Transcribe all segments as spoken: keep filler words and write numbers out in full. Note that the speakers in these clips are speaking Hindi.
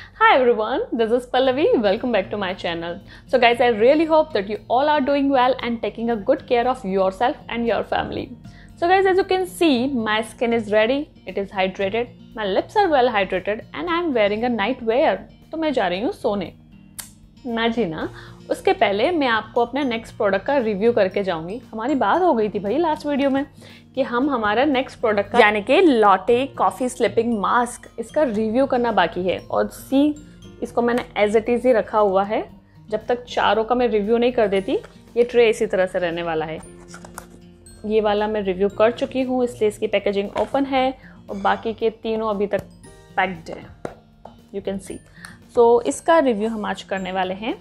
Hi everyone, this is Pallavi. Welcome back to my channel. So guys, I really hope that you all are doing well and taking a good care of yourself and your family. So guys, as you can see, my skin is ready. It is hydrated. My lips are well hydrated and I am wearing a night wear. तो मैं जा रही हूँ सोने ना जी ना। उसके पहले मैं आपको अपने नेक्स्ट प्रोडक्ट का रिव्यू करके जाऊंगी। हमारी बात हो गई थी भाई लास्ट वीडियो में कि हम हमारा नेक्स्ट प्रोडक्ट का यानी कि लॉटे कॉफ़ी स्लिपिंग मास्क इसका रिव्यू करना बाकी है। और सी इसको मैंने एज इट इज़ ही रखा हुआ है। जब तक चारों का मैं रिव्यू नहीं कर देती, ये ट्रे इसी तरह से रहने वाला है। ये वाला मैं रिव्यू कर चुकी हूँ, इसलिए इसकी पैकेजिंग ओपन है और बाकी के तीनों अभी तक पैक्ड हैं, यू कैन सी। सो इसका रिव्यू हम आज करने वाले हैं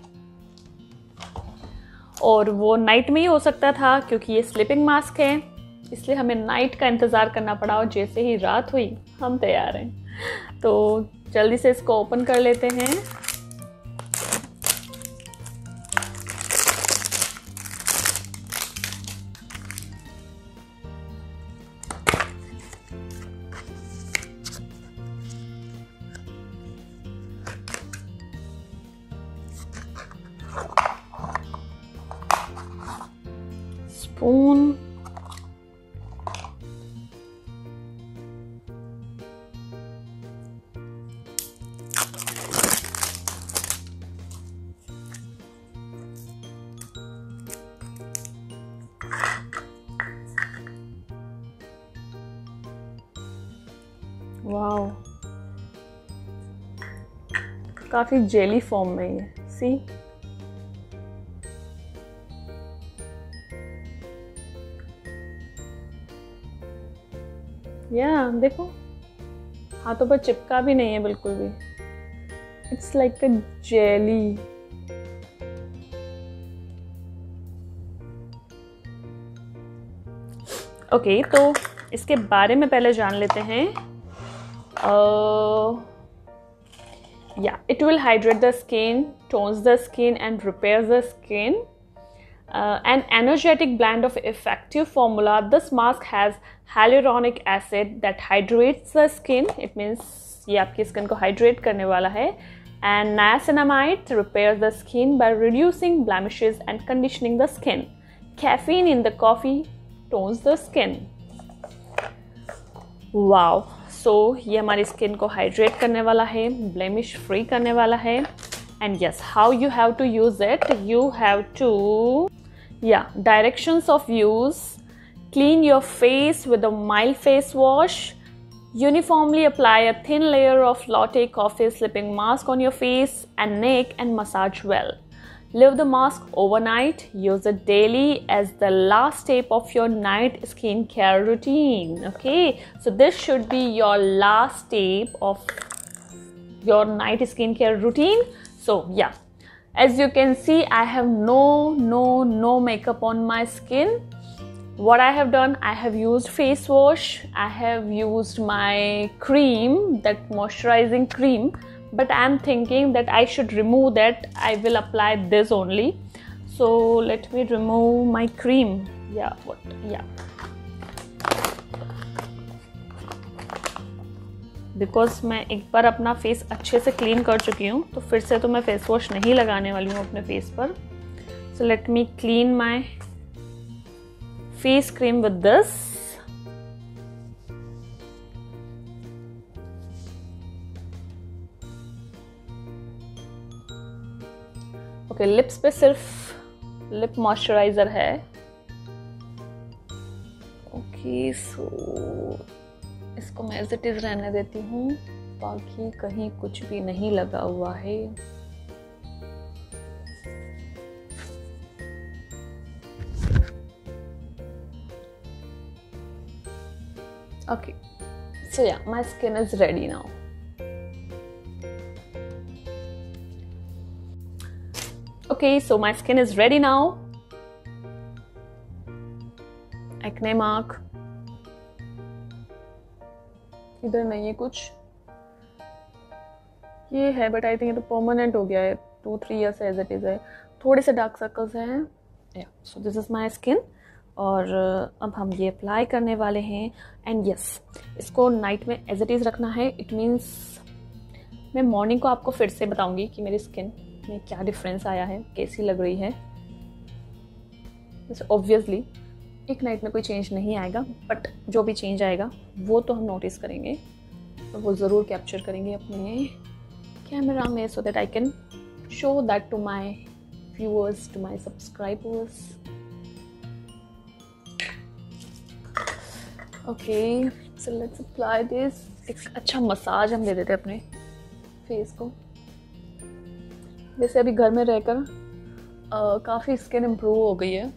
और वो नाइट में ही हो सकता था क्योंकि ये स्लीपिंग मास्क है, इसलिए हमें नाइट का इंतज़ार करना पड़ा और जैसे ही रात हुई हम तैयार हैं। तो जल्दी से इसको ओपन कर लेते हैं। स्पून, वाओ काफी जेली फॉर्म में ये सी। या देखो हाथों पर चिपका भी नहीं है बिल्कुल भी। It's like a jelly. Okay, तो इसके बारे में पहले जान लेते हैं। Yeah it will hydrate the skin, tones the skin and repairs the skin. Uh, an energetic blend of effective formula. This mask has hyaluronic acid that hydrates the skin. It means ये आपकी स्किन को हाइड्रेट करने वाला है. And niacinamide repairs the skin by reducing blemishes and conditioning the skin. Caffeine in the coffee tones the skin. Wow! So ये हमारी स्किन को हाइड्रेट करने वाला है, ब्लेमिश फ्री करने वाला है. And yes, how you have to use it? You have to Yeah, directions of use. Clean your face with a mild face wash. Uniformly apply a thin layer of Lotte Coffee Slipping Mask on your face and neck and massage well. Leave the mask overnight. Use it daily as the last step of your night skincare routine. Okay, so this should be your last step of your night skincare routine. So yeah. As you can see, I have no no no makeup on my skin. What I have done, I have used face wash, I have used my cream, that moisturizing cream, but I am thinking that I should remove that. I will apply this only. So let me remove my cream. Yeah, what? Yeah. Because मैं एक बार अपना फेस अच्छे से क्लीन कर चुकी हूँ, तो फिर से तो मैं फेस वॉश नहीं लगाने वाली हूँ अपने फेस पर. So let me clean my face cream with this. Okay, lips पे सिर्फ लिप मॉइस्चराइजर है. ओके, सो इसको मैं एज इट इज रहने देती हूँ, बाकी कहीं कुछ भी नहीं लगा हुआ है. Okay, so yeah my skin is ready now. Okay, so my skin is ready now. Acne mark इधर नहीं है कुछ, ये है बट आई थिंक ये तो परमानेंट हो गया है. Two three years as it is है. थोड़े से डार्क सर्कल्स हैं. Yeah so this is my skin. और अब हम ये अप्लाई करने वाले हैं. एंड यस, इसको नाइट में एज इट इज़ रखना है. इट मीन्स मैं मॉर्निंग को आपको फिर से बताऊंगी कि मेरी स्किन में क्या डिफरेंस आया है, कैसी लग रही है। जैसे ऑब्वियसली एक नाइट में कोई चेंज नहीं आएगा, बट जो भी चेंज आएगा वो तो हम नोटिस करेंगे और वो ज़रूर कैप्चर करेंगे अपने कैमरा में, so that I can show that to my viewers, to my subscribers. Okay, so let's apply this. एक अच्छा मसाज हम दे देते हैं अपने फेस को। वैसे अभी घर में रहकर काफ़ी स्किन इम्प्रूव हो गई है।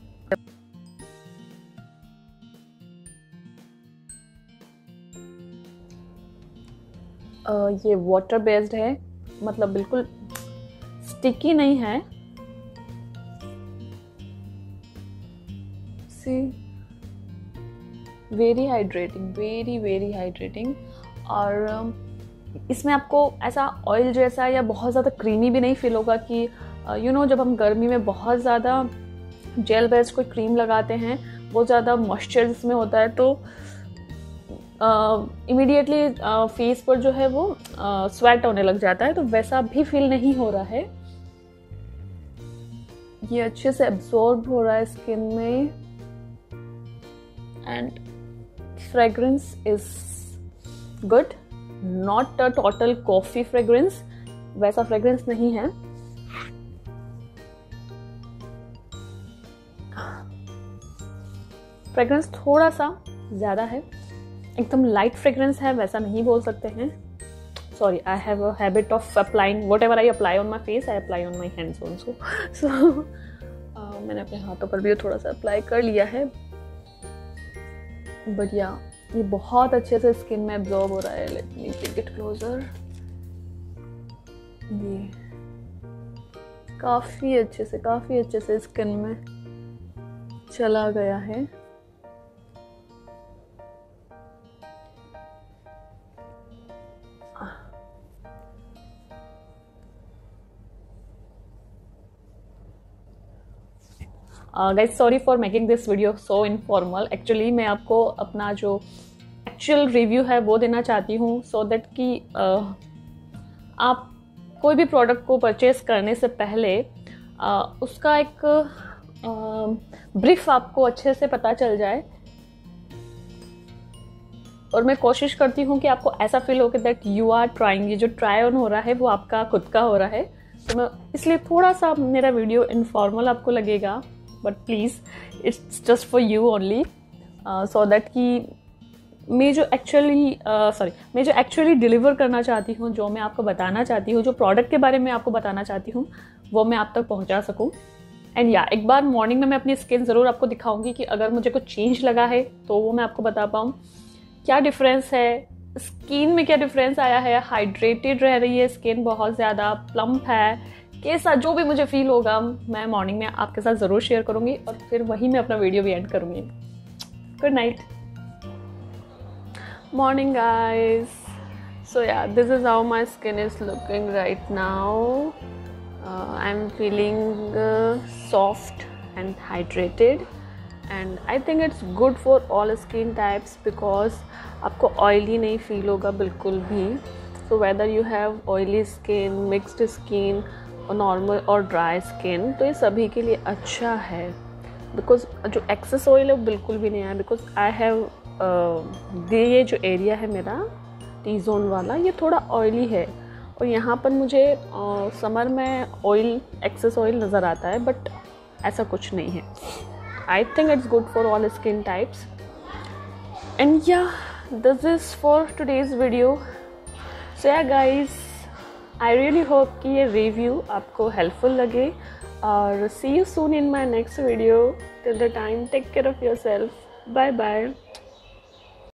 uh, ये वाटर बेस्ड है, मतलब बिल्कुल स्टिकी नहीं है। See, very hydrating, very very hydrating. और इसमें आपको ऐसा ऑयल जैसा या बहुत ज़्यादा क्रीमी भी नहीं फील होगा कि यू नो जब हम गर्मी में बहुत ज़्यादा जेल बेस्ड कोई क्रीम लगाते हैं, बहुत ज़्यादा मॉइस्चर इसमें होता है, तो इमीडिएटली फेस पर जो है वो स्वेट होने लग जाता है, तो वैसा भी फील नहीं हो रहा है। ये अच्छे से एब्जॉर्ब हो रहा है स्किन में and fragrance is good, not a total coffee fragrance, वैसा fragrance नहीं है। fragrance थोड़ा सा ज़्यादा है, एकदम light fragrance है वैसा नहीं बोल सकते हैं। Sorry, I have a habit of applying whatever I apply on my face, I apply on my hands also. So uh, मैंने अपने हाथों पर भी थोड़ा सा अप्लाई कर लिया है, बट या ये बहुत अच्छे से स्किन में एब्जॉर्ब हो रहा है। Let me take it closer. ये काफ़ी अच्छे से काफ़ी अच्छे से स्किन में चला गया है। Guys sorry for making this video so informal. Actually मैं आपको अपना जो एक्चुअल रिव्यू है वो देना चाहती हूँ, सो दैट कि uh, आप कोई भी प्रोडक्ट को परचेस करने से पहले uh, उसका एक ब्रीफ uh, आपको अच्छे से पता चल जाए। और मैं कोशिश करती हूँ कि आपको ऐसा फील हो कि दैट यू आर ट्राइंग, ये जो ट्राई ऑन हो रहा है वो आपका खुद का हो रहा है। तो मैं इसलिए थोड़ा सा मेरा वीडियो इनफॉर्मल आपको लगेगा, but please it's just for you only, so that कि मैं जो एक्चुअली सॉरी मैं जो एक्चुअली डिलीवर करना चाहती हूँ, जो मैं आपको बताना चाहती हूँ, जो प्रोडक्ट के बारे में आपको बताना चाहती हूँ, वो मैं आप तक पहुँचा सकूँ। एंड या एक बार मॉर्निंग में मैं अपनी स्किन ज़रूर आपको दिखाऊंगी कि अगर मुझे कुछ चेंज लगा है तो वो मैं आपको बता पाऊँ, क्या डिफरेंस है स्किन में, क्या डिफरेंस आया है, हाइड्रेटेड रह रही है स्किन, बहुत ज़्यादा प्लम्प है, कैसा जो भी मुझे फील होगा मैं मॉर्निंग में आपके साथ ज़रूर शेयर करूँगी, और फिर वही मैं अपना वीडियो भी एंड करूँगी। Good night morning guys. So yeah this is how my skin is looking right now. I am feeling soft and hydrated and I think it's good for all skin types, because आपको ऑयली नहीं फील होगा बिल्कुल भी। So whether you have oily skin, mixed skin और नॉर्मल और ड्राई स्किन, तो ये सभी के लिए अच्छा है। बिकॉज जो एक्सेस ऑयल है वो बिल्कुल भी नहीं है, बिकॉज आई हैव ये जो एरिया है मेरा टी जोन वाला, ये थोड़ा ऑयली है और यहाँ पर मुझे समर uh, में ऑयल एक्सेस ऑयल नज़र आता है, बट ऐसा कुछ नहीं है। I think it's good for all skin types. And yeah this is for today's video. So yeah guys, I really hope कि ये रिव्यू आपको हेल्पफुल लगे, और see you soon in my next video. Till the time, take care of your self, bye bye.